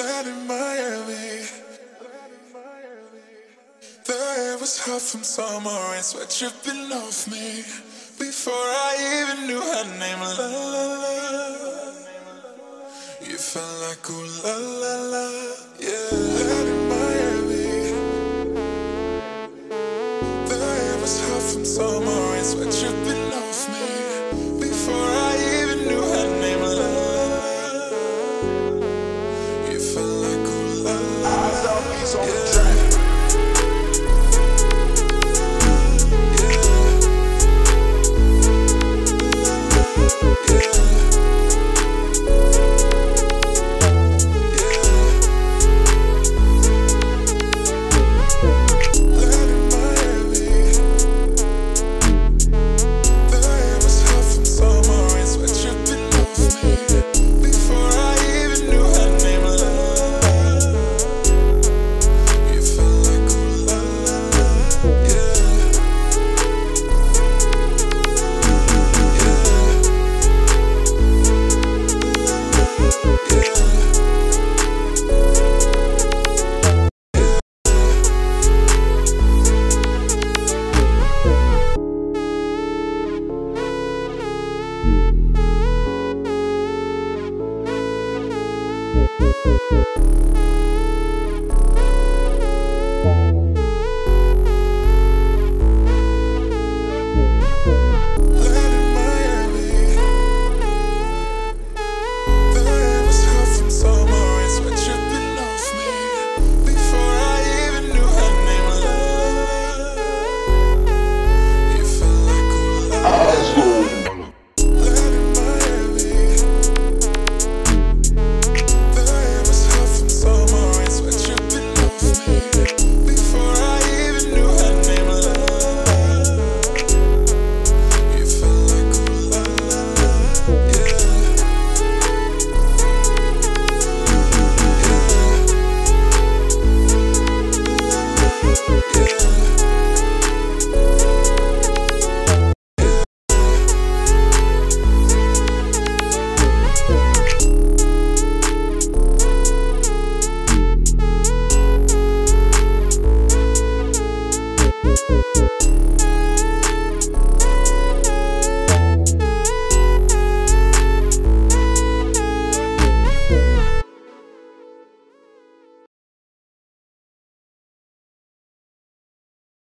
Land in Miami. The air was hot from summer rain, sweat dripping off me. Before I even knew her name, la la la. You felt like ooh la la la, yeah. Land in Miami. The air was hot from summer rain, sweat dripping off me. Before I even knew her name, la la la. You felt like ooh la la la, Iced Out Beatz on the yeah. track.